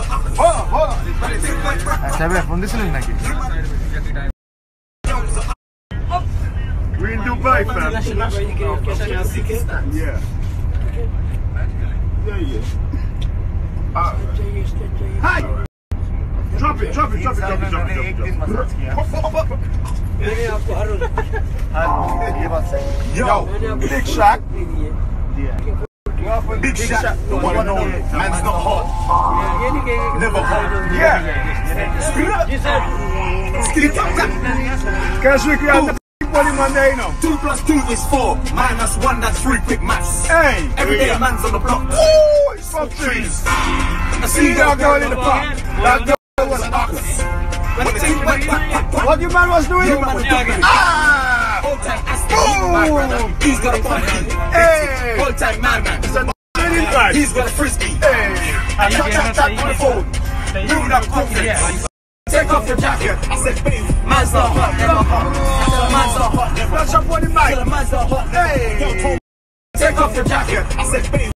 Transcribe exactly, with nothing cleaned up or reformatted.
Sabe, phone দিছিলেন নাকি? We in Dubai, fam. Yeah. Yeah, yeah. Uh, hi. Drop it, drop it, drop it, drop it, drop it, drop it. Yo, Big Shaq. Big Shaq, the one and only. Man's not hot. Never hot. Yeah. Speed up. Speed up. Cash week, we have the body Monday, you know. Two plus two is four. Minus one, that's three. Quick maths. Hey. Every day, man's on the block. Ooh, it's fuck trees. I see that girl in the park. That girl was an ox. What you man was doing? You man was doing. Ah! Old time Aston, my brother. He's got a funky. Hey! Old time man, man. He's got a frisbee. Hey! I shot that chat on the phone. Moving up confidence. Take off your jacket. I said, babe, man's not hot, never hot. I said, man's not hot, never hot. Flash up on the mic. I said, man's not hot, hey! Take off your jacket. I said, babe.